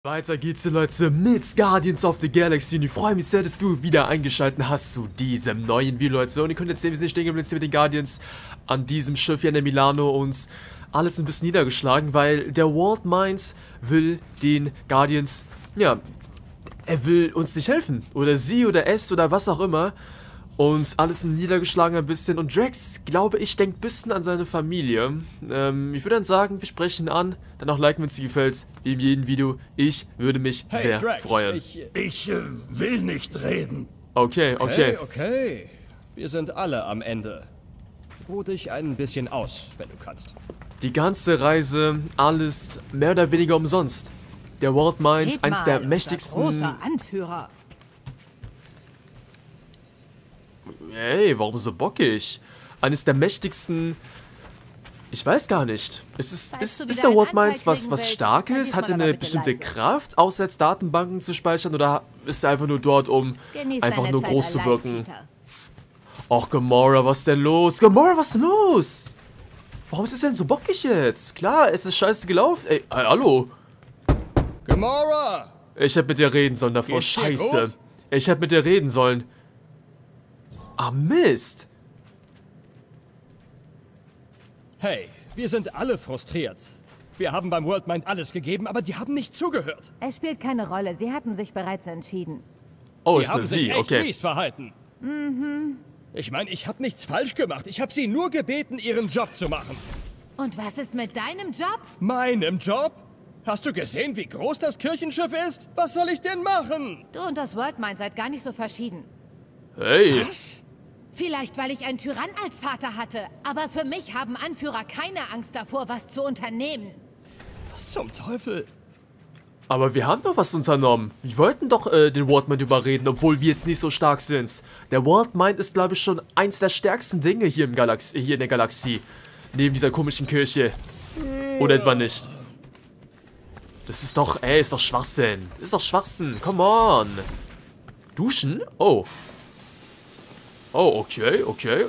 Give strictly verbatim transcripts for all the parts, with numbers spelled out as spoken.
Weiter geht's hier, Leute, mit Guardians of the Galaxy und ich freue mich sehr, dass du wieder eingeschaltet hast zu diesem neuen Video, Leute. Und ihr könnt jetzt sehen, wir sind stehen geblieben mit den Guardians an diesem Schiff hier in der Milano und alles ein bisschen niedergeschlagen, weil der Walt Mines will den Guardians, ja, er will uns nicht helfen. Oder sie oder es oder was auch immer. Und alles niedergeschlagen ein bisschen. Und Drax, glaube ich, denkt ein bisschen an seine Familie. Ähm, ich würde dann sagen, wir sprechen ihn an. Dann auch liken, wenn es dir gefällt. Wie in jedem Video. Ich würde mich hey, sehr Drax, freuen. Ich, Ich äh, will nicht reden. Okay, okay. okay, okay. Wir sind alle am Ende. Ruh dich ein bisschen aus, wenn du kannst. Die ganze Reise, alles mehr oder weniger umsonst. Der Walt Mines, Seht eins mal, der unser mächtigsten... großer Anführer. Ey, warum so bockig? Eines der mächtigsten... Ich weiß gar nicht. Ist, es, Falls ist, du ist wieder der einen Walt Anfall Mines was, kriegen was willst, Starkes? vergiss Hat er mal aber eine bitte bestimmte leise. Kraft, außer jetzt Datenbanken zu speichern? Oder ist er einfach nur dort, um Genieß einfach deine nur Zeit groß zu allein, wirken? Peter. Och, Gamora, was denn los? Gamora, was denn los? Warum ist es denn so bockig jetzt? Klar, es ist scheiße gelaufen. Ey, hey, hallo. Gamora! Ich hätte mit dir reden sollen davor. Geht's dir Scheiße. gut? Ich hätte mit dir reden sollen. Ah, Mist. Hey, wir sind alle frustriert. Wir haben beim World Mind alles gegeben, aber die haben nicht zugehört. Es spielt keine Rolle. Sie hatten sich bereits entschieden. Oh, Die ist haben eine sich Sie, echt okay. mies verhalten. Mhm. Ich meine, ich habe nichts falsch gemacht. Ich habe sie nur gebeten, ihren Job zu machen. Und was ist mit deinem Job? Meinem Job? Hast du gesehen, wie groß das Kirchenschiff ist? Was soll ich denn machen? Du und das World Mine seid gar nicht so verschieden. Hey. Was? Vielleicht, weil ich einen Tyrann als Vater hatte. Aber für mich haben Anführer keine Angst davor, was zu unternehmen. Was zum Teufel? Aber wir haben doch was unternommen. Wir wollten doch äh, den Walt Mind überreden, obwohl wir jetzt nicht so stark sind. Der Walt Mind ist, glaube ich, schon eins der stärksten Dinge hier, im Galax hier in der Galaxie. Neben dieser komischen Kirche. Oder etwa nicht. Das ist doch, ey, ist doch Schwachsinn. Ist doch Schwachsinn, come on. Duschen? Oh. Oh, okay, okay.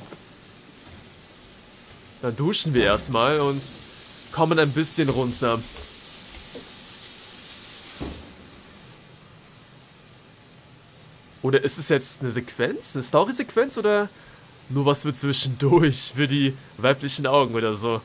Dann duschen wir erstmal und kommen ein bisschen runter. Oder ist es jetzt eine Sequenz? Eine Story-Sequenz oder nur was für zwischendurch für die weiblichen Augen oder so?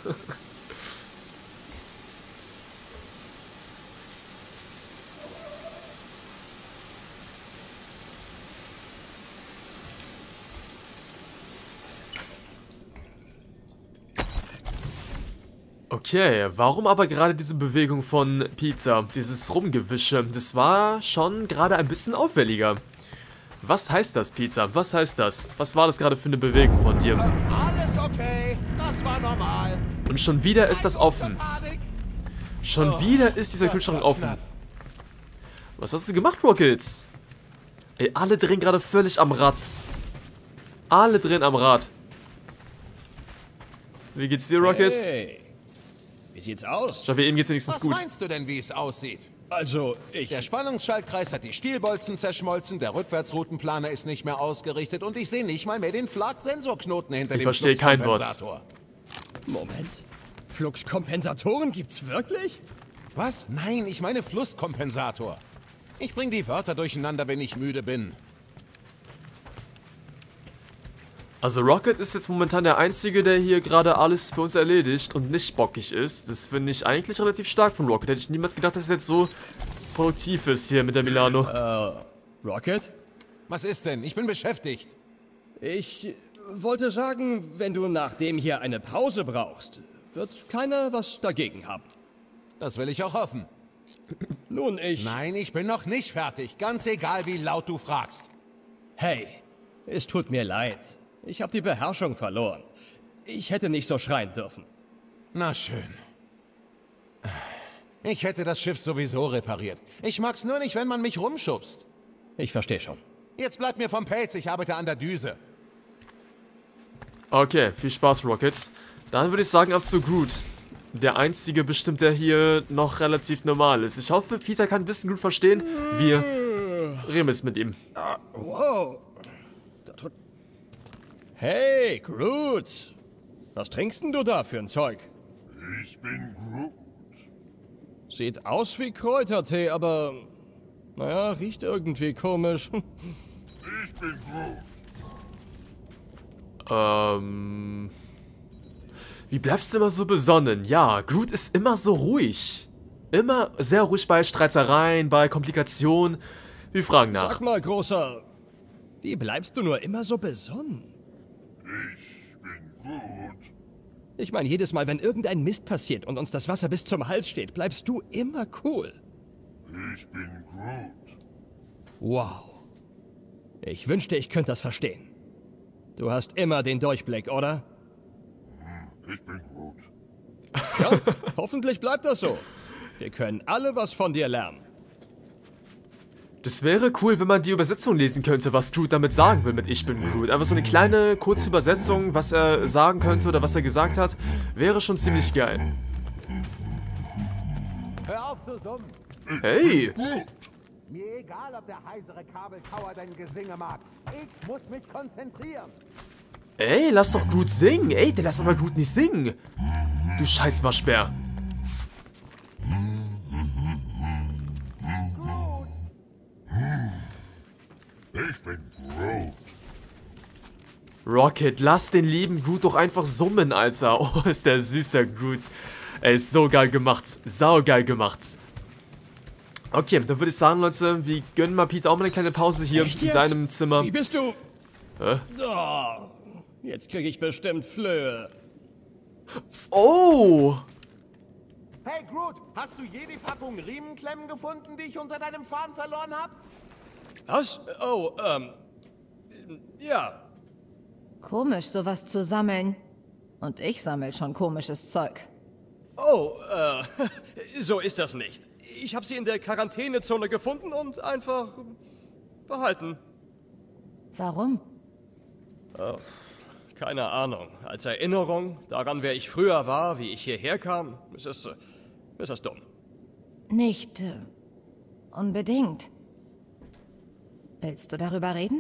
Okay, warum aber gerade diese Bewegung von Peter, dieses Rumgewische? Das war schon gerade ein bisschen auffälliger. Was heißt das, Peter? Was heißt das? Was war das gerade für eine Bewegung von dir? Alles okay. Das war normal. Und schon wieder ist das offen. Schon wieder ist dieser Kühlschrank offen. Was hast du gemacht, Rockets? Ey, alle drehen gerade völlig am Rad. Alle drehen am Rad. Wie geht's dir, Rockets? Hey. Wie sieht's aus? Ich hoffe, ihm geht's wenigstens Was gut. meinst du denn, wie es aussieht? Also, ich... Der Spannungsschaltkreis hat die Stielbolzen zerschmolzen, der Rückwärtsroutenplaner ist nicht mehr ausgerichtet und ich sehe nicht mal mehr den Flak-Sensorknoten hinter Ich dem verstehe kein Wort. Fluxkompensator. Moment. Fluxkompensatoren gibt's wirklich? Was? Nein, ich meine Flusskompensator. Ich bring die Wörter durcheinander, wenn ich müde bin. Also Rocket ist jetzt momentan der Einzige, der hier gerade alles für uns erledigt und nicht bockig ist. Das finde ich eigentlich relativ stark von Rocket. Hätte ich niemals gedacht, dass es jetzt so produktiv ist hier mit der Milano. Äh, Rocket? Was ist denn? Ich bin beschäftigt. Ich wollte sagen, wenn du nach dem hier eine Pause brauchst, wird keiner was dagegen haben. Das will ich auch hoffen. Nun, ich... Nein, ich bin noch nicht fertig. Ganz egal, wie laut du fragst. Hey, es tut mir leid. Ich habe die Beherrschung verloren. Ich hätte nicht so schreien dürfen. Na schön. Ich hätte das Schiff sowieso repariert. Ich mag's nur nicht, wenn man mich rumschubst. Ich verstehe schon. Jetzt bleib mir vom Pelz, ich arbeite an der Düse. Okay, viel Spaß, Rockets. Dann würde ich sagen, ab zu Groot. Der Einzige bestimmt, der hier noch relativ normal ist. Ich hoffe, Peter kann ein bisschen gut verstehen. Wir reden jetzt mit ihm. Wow. Da tut... Hey, Groot. Was trinkst denn du da für ein Zeug? Ich bin Groot. Sieht aus wie Kräutertee, aber... Naja, riecht irgendwie komisch. Ich bin Groot. Ähm... Wie bleibst du immer so besonnen? Ja, Groot ist immer so ruhig. Immer sehr ruhig bei Streitereien, bei Komplikationen. Wir fragen nach. Sag mal, Großer, wie bleibst du nur immer so besonnen? Ich bin Groot. Ich meine, jedes Mal, wenn irgendein Mist passiert und uns das Wasser bis zum Hals steht, bleibst du immer cool. Ich bin Groot. Wow. Ich wünschte, ich könnte das verstehen. Du hast immer den Durchblick, oder? Ich bin Groot. Ja, hoffentlich bleibt das so. Wir können alle was von dir lernen. Das wäre cool, wenn man die Übersetzung lesen könnte, was Groot damit sagen will mit Ich bin Groot. Einfach so eine kleine, kurze Übersetzung, was er sagen könnte oder was er gesagt hat, wäre schon ziemlich geil. Hör auf zu summen. Hey! Mir egal, ob der heisere Kabelkauer dein Gesinge mag. Ich muss mich konzentrieren. Ey, lass doch Groot singen. Ey, der lässt aber Groot nicht singen. Du scheiß Waschbär. Ich bin Groot. Rocket, lass den lieben Groot doch einfach summen, Alter. Oh, ist der süßer Groot. Ey, ist so geil gemacht. Sau geil gemacht. Okay, dann würde ich sagen, Leute, wir gönnen mal Peter auch mal eine kleine Pause hier Echt in jetzt? seinem Zimmer. Wie bist du? Hä? Oh, jetzt kriege ich bestimmt Flöhe. Oh! Hey Groot, hast du je die Packung Riemenklemmen gefunden, die ich unter deinem Fahren verloren habe? Was? Oh, ähm... Ja. Komisch, sowas zu sammeln. Und ich sammel schon komisches Zeug. Oh, äh... so ist das nicht. Ich habe sie in der Quarantänezone gefunden und einfach... behalten. Warum? Oh, keine Ahnung. Als Erinnerung daran, wer ich früher war, wie ich hierher kam, ist es... ist das dumm. Nicht äh, unbedingt. Willst du darüber reden?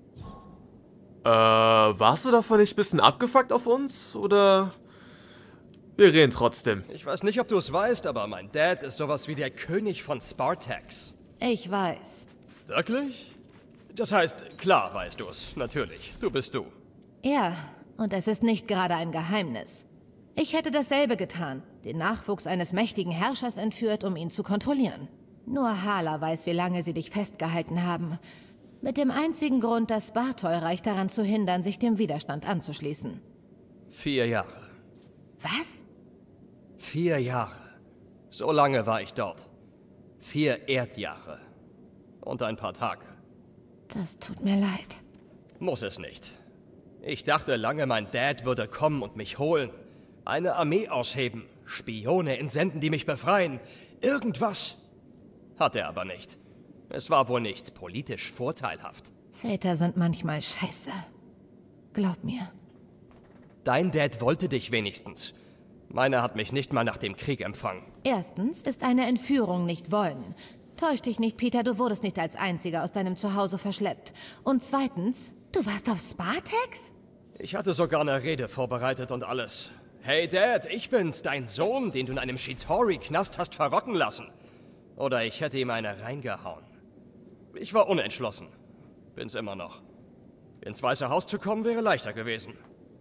Äh, warst du davon nicht ein bisschen abgefuckt auf uns? Oder... Wir reden trotzdem. Ich weiß nicht, ob du es weißt, aber mein Dad ist sowas wie der König von Spartax. Ich weiß. Wirklich? Das heißt, klar weißt du es, natürlich. Du bist du. Ja, und es ist nicht gerade ein Geheimnis. Ich hätte dasselbe getan, den Nachwuchs eines mächtigen Herrschers entführt, um ihn zu kontrollieren. Nur Hala weiß, wie lange sie dich festgehalten haben. Mit dem einzigen Grund, das Bartoy-Reich daran zu hindern, sich dem Widerstand anzuschließen. Vier Jahre. Was? Vier Jahre. So lange war ich dort. Vier Erdjahre. Und ein paar Tage. Das tut mir leid. Muss es nicht. Ich dachte lange, mein Dad würde kommen und mich holen. Eine Armee ausheben. Spione entsenden, die mich befreien. Irgendwas. Hat er aber nicht. Es war wohl nicht politisch vorteilhaft. Väter sind manchmal scheiße. Glaub mir. Dein Dad wollte dich wenigstens. Meiner hat mich nicht mal nach dem Krieg empfangen. Erstens ist eine Entführung nicht wollen. Täusch dich nicht, Peter, du wurdest nicht als Einziger aus deinem Zuhause verschleppt. Und zweitens, du warst auf Spartax? Ich hatte sogar eine Rede vorbereitet und alles. Hey Dad, ich bin's, dein Sohn, den du in einem Shitori-Knast hast verrocken lassen. Oder ich hätte ihm eine reingehauen. Ich war unentschlossen. Bin's immer noch. Ins Weiße Haus zu kommen wäre leichter gewesen.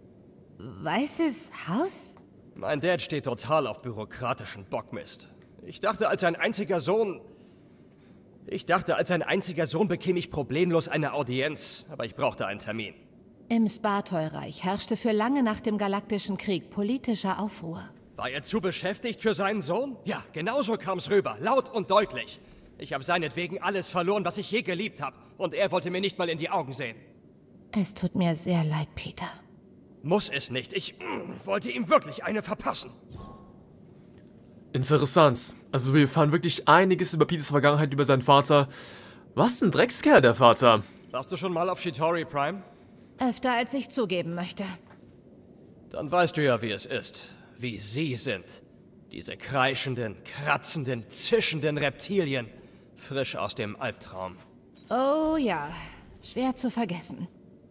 Weißes Haus? Mein Dad steht total auf bürokratischen Bockmist. Ich dachte, als ein einziger Sohn... Ich dachte, als ein einziger Sohn bekäme ich problemlos eine Audienz, aber ich brauchte einen Termin. Im Spartoy-Reich herrschte für lange nach dem Galaktischen Krieg politischer Aufruhr. War er zu beschäftigt für seinen Sohn? Ja, genauso kam's rüber, laut und deutlich. Ich habe seinetwegen alles verloren, was ich je geliebt habe. Und er wollte mir nicht mal in die Augen sehen. Es tut mir sehr leid, Peter. Muss es nicht. Ich mm, wollte ihm wirklich eine verpassen. Interessant. Also wir erfahren wirklich einiges über Peters Vergangenheit, über seinen Vater. Was ein Dreckskerl, der Vater. Warst du schon mal auf Shitori Prime? Öfter als ich zugeben möchte. Dann weißt du ja, wie es ist. Wie sie sind. Diese kreischenden, kratzenden, zischenden Reptilien. Frisch aus dem Albtraum. Oh ja, schwer zu vergessen.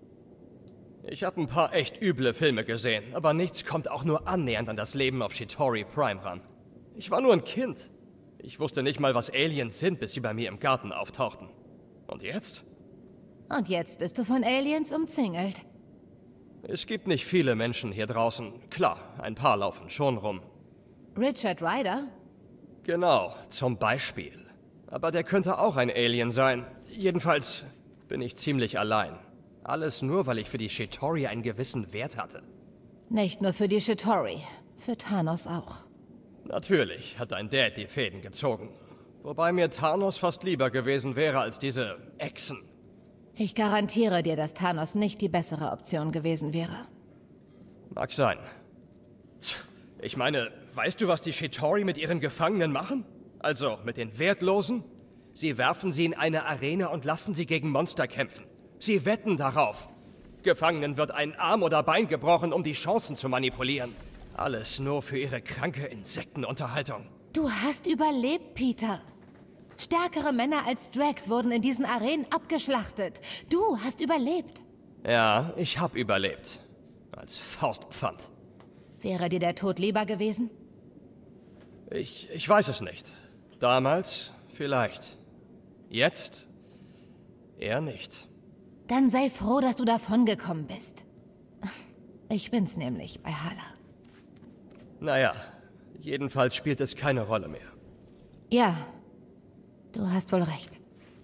Ich habe ein paar echt üble Filme gesehen, aber nichts kommt auch nur annähernd an das Leben auf Shitori Prime ran. Ich war nur ein Kind. Ich wusste nicht mal, was Aliens sind, bis sie bei mir im Garten auftauchten. Und jetzt? Und jetzt bist du von Aliens umzingelt. Es gibt nicht viele Menschen hier draußen. Klar, ein paar laufen schon rum. Richard Ryder? Genau, zum Beispiel. Aber der könnte auch ein Alien sein. Jedenfalls bin ich ziemlich allein. Alles nur, weil ich für die Chitauri einen gewissen Wert hatte. Nicht nur für die Chitauri, für Thanos auch. Natürlich hat dein Dad die Fäden gezogen. Wobei mir Thanos fast lieber gewesen wäre als diese Echsen. Ich garantiere dir, dass Thanos nicht die bessere Option gewesen wäre. Mag sein. Ich meine, weißt du, was die Chitauri mit ihren Gefangenen machen? Also mit den Wertlosen? Sie werfen sie in eine Arena und lassen sie gegen Monster kämpfen. Sie wetten darauf. Gefangenen wird ein Arm oder Bein gebrochen, um die Chancen zu manipulieren. Alles nur für ihre kranke Insektenunterhaltung. Du hast überlebt, Peter. Stärkere Männer als Drax wurden in diesen Arenen abgeschlachtet. Du hast überlebt. Ja, ich hab überlebt. Als Faustpfand. Wäre dir der Tod lieber gewesen? Ich, ich weiß es nicht. Damals vielleicht. Jetzt eher nicht. Dann sei froh, dass du davongekommen bist. Ich bin's nämlich bei Hala. Naja, jedenfalls spielt es keine Rolle mehr. Ja, du hast wohl recht.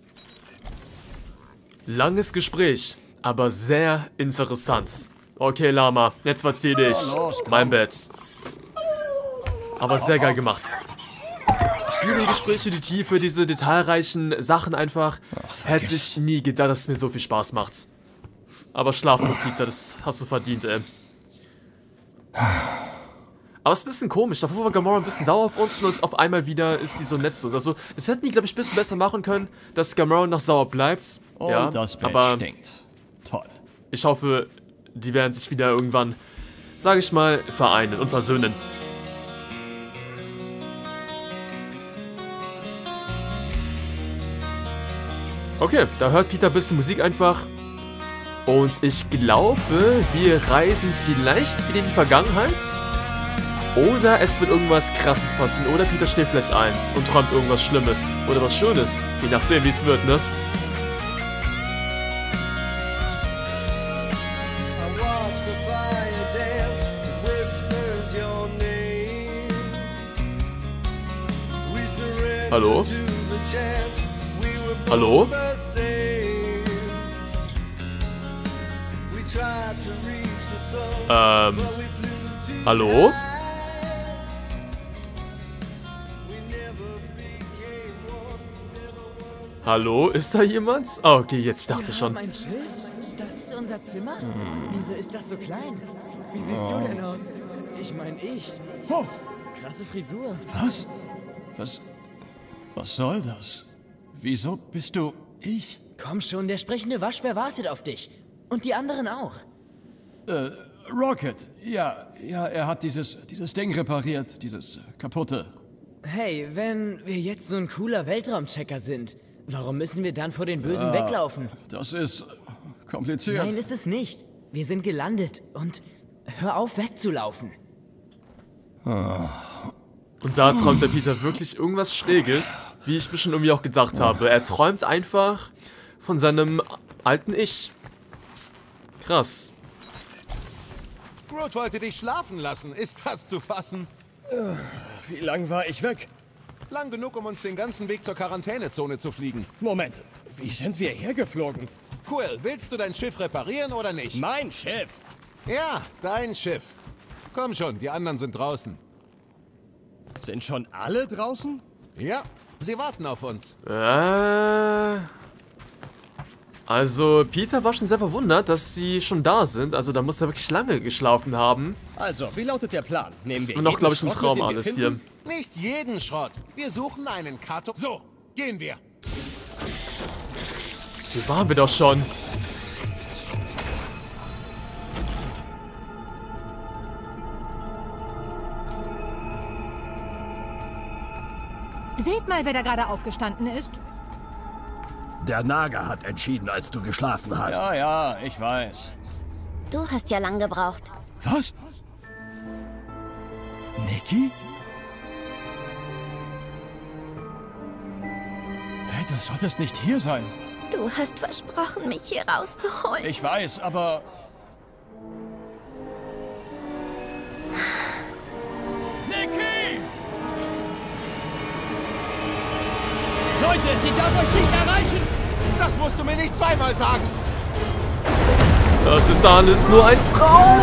Langes Gespräch, aber sehr interessant. Okay, Lama, jetzt verzieh dich. Mein Bett. Aber sehr geil gemacht. Ich liebe die Gespräche, die Tiefe, diese detailreichen Sachen einfach. Hätte ich nie gedacht, dass es mir so viel Spaß macht. Aber schlaf nur, Pizza, das hast du verdient, ey. Aber es ist ein bisschen komisch. Davor war Gamora ein bisschen sauer auf uns und auf einmal wieder ist sie so nett so. Also, das hätten die, glaube ich, ein bisschen besser machen können, dass Gamora noch sauer bleibt. Und ja, das Bett aber stinkt. Toll. ich hoffe, die werden sich wieder irgendwann, sage ich mal, vereinen und versöhnen. Okay, da hört Peter ein bisschen Musik einfach. Und ich glaube, wir reisen vielleicht wieder in die Vergangenheit. Oder es wird irgendwas Krasses passieren. Oder Peter schläft gleich ein und träumt irgendwas Schlimmes. Oder was Schönes. Je nachdem, wie es wird, ne? Hallo? Hallo? Ähm. Hallo? Hallo? Ist da jemand? Oh, okay, jetzt ich dachte schon. Mein Schiff? Das ist unser Zimmer? Wieso ist das so klein? Wie siehst du denn aus? Ich meine ich. Oh, Krasse Frisur. was? Was? Was soll das? Wieso bist du ich? Komm schon, der sprechende Waschbär wartet auf dich. Und die anderen auch. Äh, Rocket. Ja, ja, er hat dieses, dieses Ding repariert, dieses äh, kaputte. Hey, wenn wir jetzt so ein cooler Weltraumchecker sind, warum müssen wir dann vor den Bösen Ah, weglaufen? Das ist kompliziert. Nein, ist es nicht. Wir sind gelandet und hör auf wegzulaufen. Und da träumt der Peter wirklich irgendwas Schräges, wie ich mir schon irgendwie auch gedacht habe. Er träumt einfach von seinem alten Ich. Krass. Groot wollte dich schlafen lassen. Ist das zu fassen? Wie lang war ich weg? Lang genug, um uns den ganzen Weg zur Quarantänezone zu fliegen. Moment, wie sind wir hergeflogen? Quill, willst du dein Schiff reparieren oder nicht? Mein Schiff. Ja, dein Schiff. Komm schon, die anderen sind draußen. Sind schon alle draußen? Ja, sie warten auf uns. Äh... Also, Peter war schon sehr verwundert, dass sie schon da sind. Also, da muss er wirklich lange geschlafen haben. Also, wie lautet der Plan? Nehmen wir Und noch, jeden glaube ich, ein Schrott, Traum den wir alles finden? hier. Nicht jeden Schrott. Wir suchen einen Karton. So, gehen wir. Hier waren wir doch schon. Seht mal, wer da gerade aufgestanden ist. Der Naga hat entschieden, als du geschlafen hast. Ja, ja, ich weiß. Du hast ja lang gebraucht. Was? Nikki? Hey, du solltest nicht hier sein. Du hast versprochen, mich hier rauszuholen. Ich weiß, aber... Nikki! Leute, sie darf euch nicht erreichen! Das musst du mir nicht zweimal sagen. Das ist alles nur ein Traum.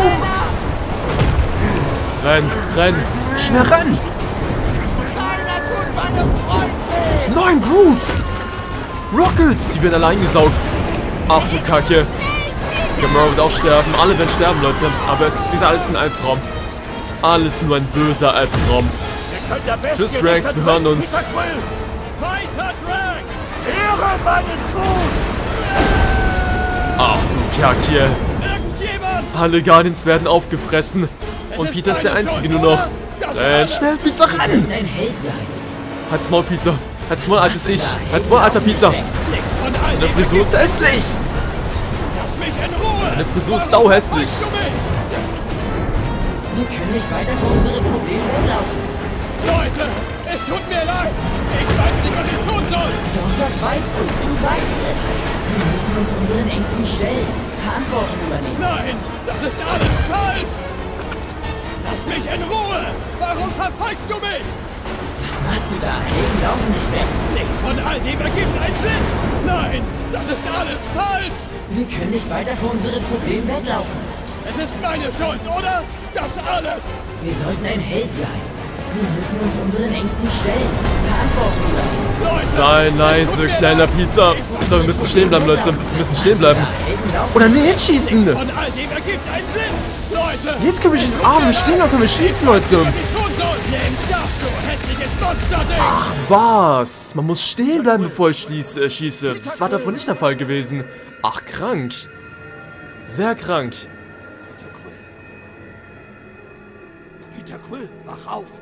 Renn, renn, schnell renn. Keiner tut meinem Freund weh. Nein, Groot. Rockets, die werden alle eingesaugt. Ach du Kacke. Gamora wird auch sterben. Alle werden sterben, Leute. Aber es ist wie gesagt alles ein Albtraum. Alles nur ein böser Albtraum. Tschüss, Drax, wir hören uns. Weiter, Drax! Ehre meinen Tod! Ach du Kacke. Alle Guardians werden aufgefressen. Und Peter ist der Einzige nur noch. Renn, schnell, Pizza, renn! Ein Held sein. Halt's Maul, Pizza. Halt's Maul, altes Ich. Halt's Maul, alter Pizza. Deine Frisur ist hässlich. Lass mich in Ruhe! Deine Frisur ist sauhässlich. Wir können nicht weiter vor unsere Probleme weglaufen. Leute, es tut mir leid. Ich weiß nicht, was ich tun soll. Doch, das weißt du. Du weißt es. Wir müssen uns unseren Ängsten stellen. Verantwortung übernehmen. Nein, das ist alles falsch. Lass mich in Ruhe. Warum verfolgst du mich? Was machst du da? Helden laufen nicht weg. Nichts von all dem ergibt einen Sinn. Nein, das ist alles falsch. Wir können nicht weiter vor unseren Problemen weglaufen. Es ist meine Schuld, oder? Das alles. Wir sollten ein Held sein. Wir müssen uns unseren Ängsten stellen. Verantwortung übernehmen. Leute, Sei leise, kleiner Pizza. Ich glaube, wir müssen stehen bleiben, Leute. Wir müssen stehen bleiben. Oder nee, jetzt schießen. von all dem ergibt einen Sinn. Leute, Jetzt können wir schießen. Ah, wenn wir stehen, dann können wir schießen, Leute. was ich tun soll. Nimm das, du hässliches Monsterding. Ach, was? Man muss stehen bleiben, bevor ich schließe, äh, schieße. Das war davon nicht der Fall gewesen. Ach, krank. Sehr krank. Peter Quill, wach auf!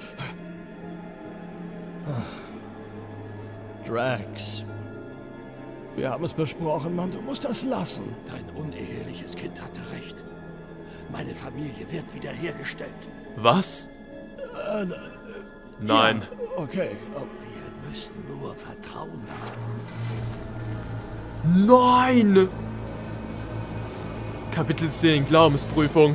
Drax. Wir haben es besprochen, Mann. Du musst das lassen. Dein uneheliches Kind hatte recht. Meine Familie wird wiederhergestellt. Was? Äh, Nein. Ja, okay. Wir müssen nur Vertrauen haben. Nein! Kapitel zehn, Glaubensprüfung.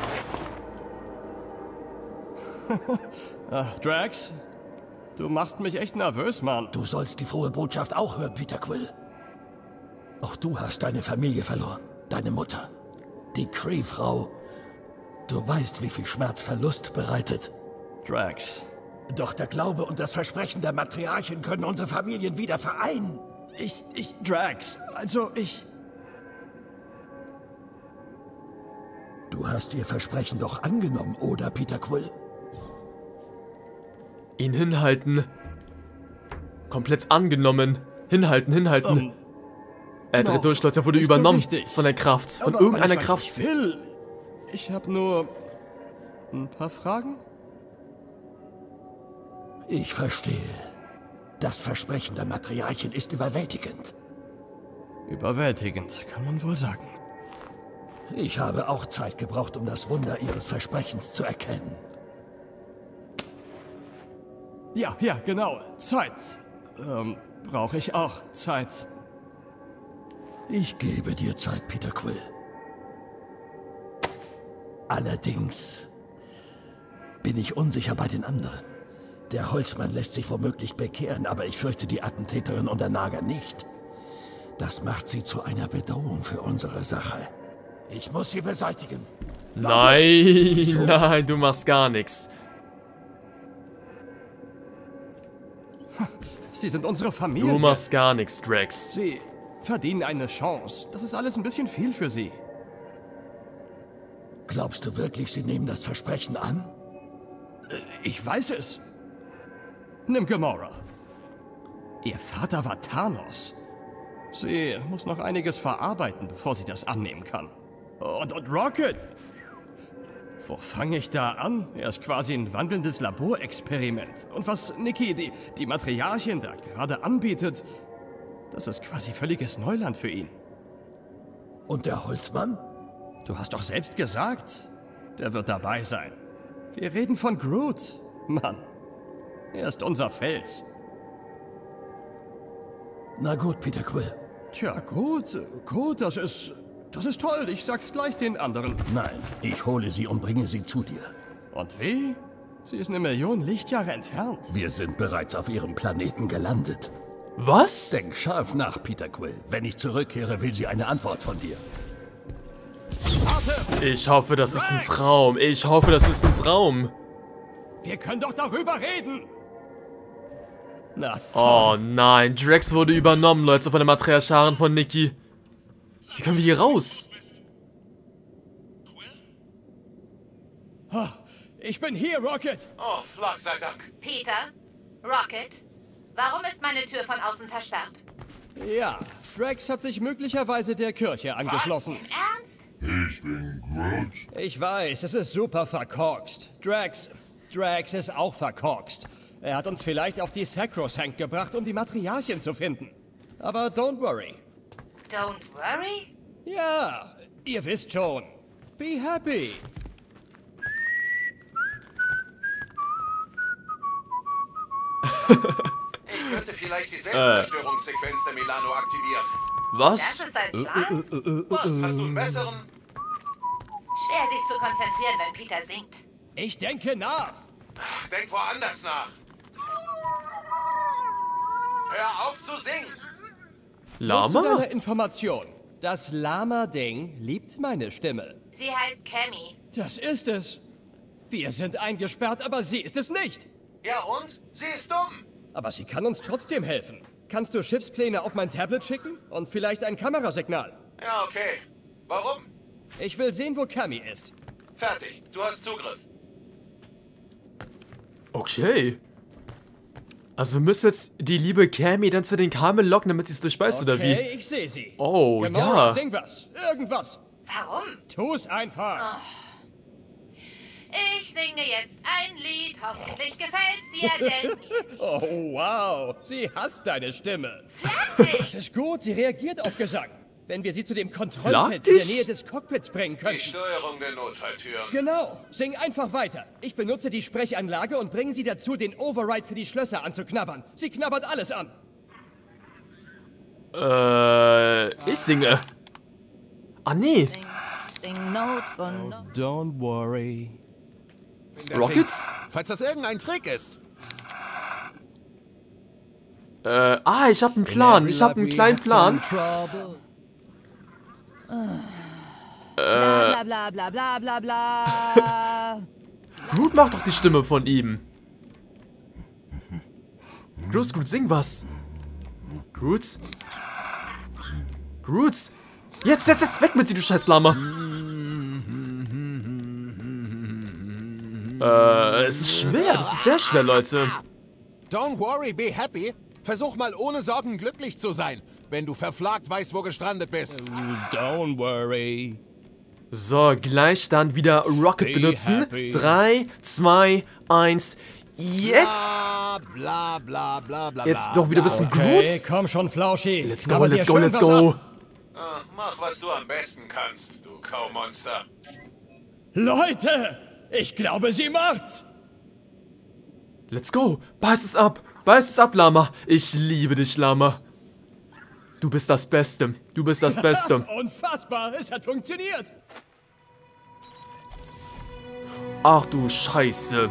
Ach, Drax, du machst mich echt nervös, Mann. Du sollst die frohe Botschaft auch hören, Peter Quill. Auch du hast deine Familie verloren. Deine Mutter. Die Kree-Frau. Du weißt, wie viel Schmerz Verlust bereitet. Drax. Doch der Glaube und das Versprechen der Matriarchin können unsere Familien wieder vereinen. Ich, ich, Drax, also ich... Du hast ihr Versprechen doch angenommen, oder, Peter Quill? Ihn hinhalten. Komplett angenommen. Hinhalten, hinhalten. Um, er dreht no, durch, Leute. Er wurde nicht so übernommen wichtig. von der Kraft. Von Aber irgendeiner weil ich Kraft. was Ich will. Ich habe nur ein paar Fragen. Ich verstehe. Das Versprechen der Matriarchin ist überwältigend. Überwältigend, kann man wohl sagen. Ich habe auch Zeit gebraucht, um das Wunder ihres Versprechens zu erkennen. Ja, ja, genau. Zeit. Ähm, brauche ich auch Zeit. Ich gebe dir Zeit, Peter Quill. Allerdings bin ich unsicher bei den anderen. Der Holzmann lässt sich womöglich bekehren, aber ich fürchte die Attentäterin und der Nager nicht. Das macht sie zu einer Bedrohung für unsere Sache. Ich muss sie beseitigen. Nein, nein, du machst gar nichts. Sie sind unsere Familie. Du machst gar nichts, Drax. Sie verdienen eine Chance. Das ist alles ein bisschen viel für Sie. Glaubst du wirklich, sie nehmen das Versprechen an? Ich weiß es. Nimm Gamora. Ihr Vater war Thanos. Sie muss noch einiges verarbeiten, bevor sie das annehmen kann. Und, und Rocket! Wo fange ich da an? Er ist quasi ein wandelndes Laborexperiment. Und was Nikki, die, die Matriarchin, da gerade anbietet, das ist quasi völliges Neuland für ihn. Und der Holzmann? Du hast doch selbst gesagt, der wird dabei sein. Wir reden von Groot, Mann. Er ist unser Fels. Na gut, Peter Quill. Tja, gut, gut, das ist... Das ist toll, ich sag's gleich den anderen. Nein, ich hole sie und bringe sie zu dir. Und wie? Sie ist eine Million Lichtjahre entfernt. Wir sind bereits auf ihrem Planeten gelandet. Was? Denk scharf nach, Peter Quill. Wenn ich zurückkehre, will sie eine Antwort von dir. Ich hoffe, das ist ins Raum. Ich hoffe, das ist ins Raum. Wir können doch darüber reden. Na, oh nein, Drax wurde übernommen, Leute, von der Matriarchalin von Nikki. Wie können wir hier raus? Ich bin hier, Rocket. Oh, Flag sei Dank. Peter? Rocket? Warum ist meine Tür von außen versperrt? Ja, Drax hat sich möglicherweise der Kirche angeschlossen. Im Ernst? Ich bin Groot. Ich weiß, es ist super verkorkst. Drax, Drax ist auch verkorkst. Er hat uns vielleicht auf die Sacrosanct gebracht, um die Matriarchin zu finden. Aber don't worry. Don't worry? Ja, ihr wisst schon. Be happy. Ich könnte vielleicht die Selbstzerstörungssequenz der Milano aktivieren. Was? Das ist ein Plan? Was, hast du einen besseren? Schwer sich zu konzentrieren, wenn Peter singt. Ich denke nach. Denk woanders nach. Hör auf zu singen. Nur zu Lama? deiner Information. Das Lama-Ding liebt meine Stimme. Sie heißt Cammy. Das ist es. Wir sind eingesperrt, aber sie ist es nicht. Ja und? Sie ist dumm. Aber sie kann uns trotzdem helfen. Kannst du Schiffspläne auf mein Tablet schicken? Und vielleicht ein Kamerasignal? Ja, okay. Warum? Ich will sehen, wo Cammy ist. Fertig. Du hast Zugriff. Okay. Also müssen wir jetzt die liebe Cammy dann zu den Kamen locken, damit sie es durchbeißt, oder wie? Okay, ich sehe sie. Oh, Gamora, ja. sing was. Irgendwas. Warum? Tu's einfach. Ich singe jetzt ein Lied, hoffentlich gefällt's dir, denn Oh, wow. Sie hasst deine Stimme. Fertig. Das ist gut, sie reagiert auf Gesang. Wenn wir sie zu dem Kontrollfeld in der Flattig? Nähe des Cockpits bringen Die könnten. Steuerung der Notfalltüren. Genau, sing einfach weiter. Ich benutze die Sprechanlage und bringe sie dazu, den Override für die Schlösser anzuknabbern. Sie knabbert alles an. Äh, ich singe. Ah, nee. Sing Note von Note. Don't worry. Rockets? Falls das irgendein Trick ist. Äh, ah, ich hab einen Plan. Ich hab einen kleinen Plan. Bla bla bla bla bla bla. Groot macht doch die Stimme von ihm. Groot, Groot, sing was. Groot? Groot? Jetzt, jetzt, jetzt, weg mit dir, du scheiß Lama. Äh, es ist schwer. Das ist sehr schwer, Leute. Don't worry, be happy. Versuch mal ohne Sorgen glücklich zu sein, wenn du verflagt weißt, wo gestrandet bist. Don't worry. So, gleich dann wieder Rocket Be benutzen. happy. drei, zwei, eins, jetzt! Bla bla bla bla Jetzt bla, doch wieder ein bla. bisschen Okay, Groot. komm schon, Flauschi. Let's go, let's go, let's go. Ah, mach, was du am besten kannst, du Kaumonster. Leute, ich glaube, sie macht's. Let's go. Beiß es ab. Beiß es ab, Lama. Ich liebe dich, Lama. Du bist das Beste. Du bist das Beste. Unfassbar, es hat funktioniert. Ach du Scheiße.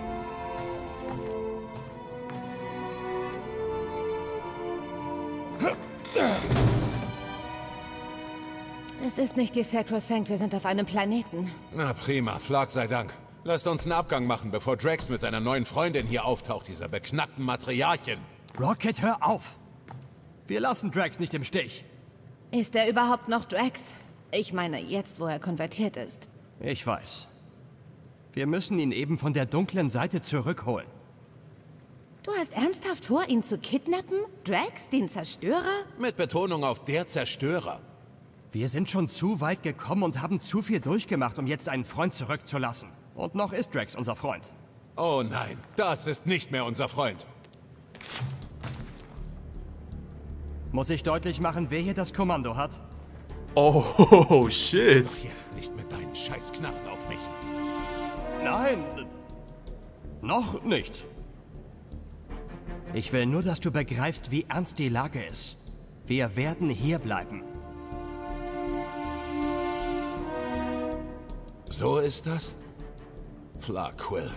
Das ist nicht die Sacrosanct, wir sind auf einem Planeten. Na prima, Flag sei Dank. Lasst uns einen Abgang machen, bevor Drax mit seiner neuen Freundin hier auftaucht, dieser beknackten Matriarchin. Rocket, hör auf. Wir lassen Drax nicht im Stich. Ist er überhaupt noch Drax? Ich meine, jetzt, wo er konvertiert ist. Ich weiß. Wir müssen ihn eben von der dunklen Seite zurückholen. Du hast ernsthaft vor, ihn zu kidnappen? Drax, den Zerstörer? Mit Betonung auf der Zerstörer. Wir sind schon zu weit gekommen und haben zu viel durchgemacht, um jetzt einen Freund zurückzulassen. Und noch ist Drax unser Freund. Oh nein, das ist nicht mehr unser Freund. Muss ich deutlich machen, wer hier das Kommando hat? Oh, shit. Doch jetzt nicht mit deinen Scheißknarren auf mich. Nein, noch nicht. Ich will nur, dass du begreifst, wie ernst die Lage ist. Wir werden hier bleiben. So ist das? Flag, Quill.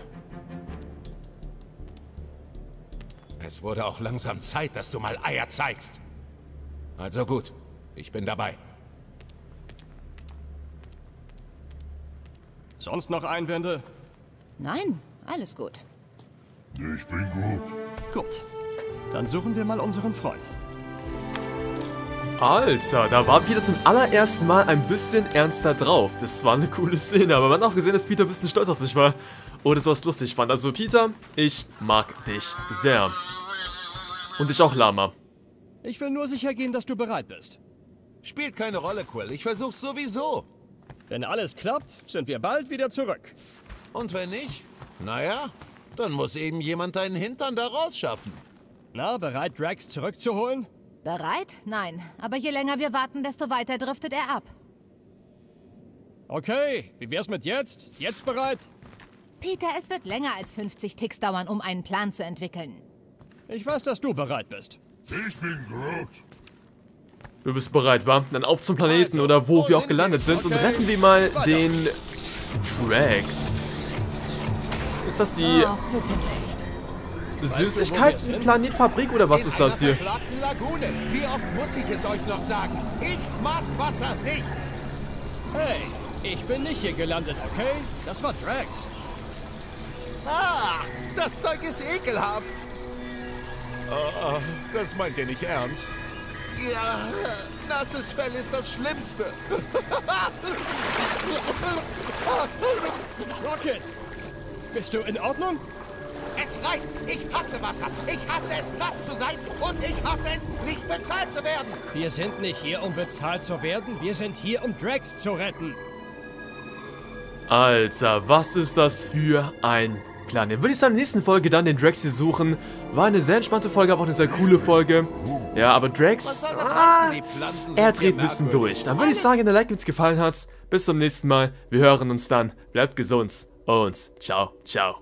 Es wurde auch langsam Zeit, dass du mal Eier zeigst. Also gut, ich bin dabei. Sonst noch Einwände? Nein, alles gut. Ich bin gut. Gut. Dann suchen wir mal unseren Freund. Alter, da war Peter zum allerersten Mal ein bisschen ernster drauf. Das war eine coole Szene, aber man hat auch gesehen, dass Peter ein bisschen stolz auf sich war. Oder sowas lustig fand. Also Peter, ich mag dich sehr. Und dich auch, Lama. Ich will nur sicher gehen, dass du bereit bist. Spielt keine Rolle, Quill. Ich versuch's sowieso. Wenn alles klappt, sind wir bald wieder zurück. Und wenn nicht? Naja, dann muss eben jemand deinen Hintern da rausschaffen. Na, bereit, Drax zurückzuholen? Bereit? Nein. Aber je länger wir warten, desto weiter driftet er ab. Okay, wie wär's mit jetzt? Jetzt bereit? Peter, es wird länger als fünfzig Ticks dauern, um einen Plan zu entwickeln. Ich weiß, dass du bereit bist. Ich bin Groot. Du bist bereit, wa? Dann auf zum Planeten Also, oder wo wo wir auch sind gelandet wir? sind und Okay. retten wir mal Weiter. den Drax. Ist das die Oh, bitte nicht. Süßigkeiten-Planetfabrik oder was In ist das einer hier? verflaggten Lagune. Wie oft muss ich es euch noch sagen? Ich mag Wasser nicht. Hey, ich bin nicht hier gelandet, okay? Das war Drax. Ah, das Zeug ist ekelhaft. Oh, das meint ihr nicht ernst. Ja, nasses Fell ist das Schlimmste. Rocket, bist du in Ordnung? Es reicht. Ich hasse Wasser. Ich hasse es, nass zu sein. Und ich hasse es, nicht bezahlt zu werden. Wir sind nicht hier, um bezahlt zu werden. Wir sind hier, um Drax zu retten. Alter, was ist das für ein Plan? Dann würde ich sagen, in der nächsten Folge dann den Drax hier suchen. War eine sehr entspannte Folge, aber auch eine sehr coole Folge. Ja, aber Was Drax, soll das ah, heißen? Die Pflanzen er sind dreht ein mir bisschen merkwürdig. durch. Dann würde ich sagen, wenn der Like uns gefallen hat, bis zum nächsten Mal. Wir hören uns dann. Bleibt gesund und ciao, ciao.